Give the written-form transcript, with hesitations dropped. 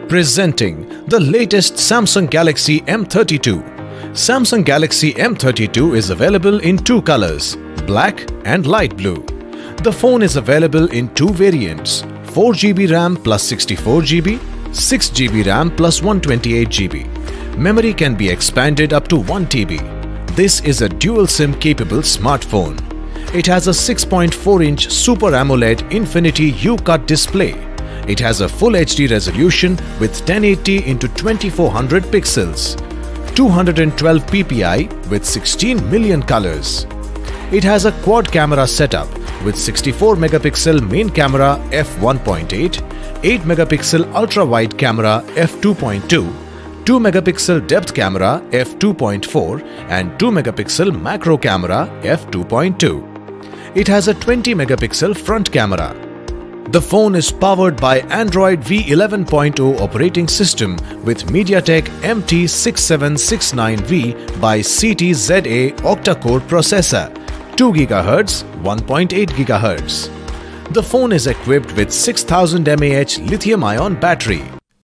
Presenting the latest Samsung Galaxy M32. Samsung Galaxy M32 is available in two colors, black and light blue. The phone is available in two variants, 4GB RAM plus 64GB, 6GB RAM plus 128GB. Memory can be expanded up to 1TB. This is a dual SIM capable smartphone. It has a 6.4-inch Super AMOLED Infinity U-Cut display. It has a Full HD resolution with 1080x2400 pixels, 212 ppi with 16 million colors. It has a quad camera setup with 64 megapixel main camera f1.8, 8 megapixel ultra-wide camera f2.2, 2 megapixel depth camera f2.4 and 2 megapixel macro camera f2.2. It has a 20 megapixel front camera. The phone is powered by Android V11.0 operating system with MediaTek MT6769V by CTZA octa-core processor, 2 GHz, 1.8 GHz. The phone is equipped with 6000 mAh lithium-ion battery.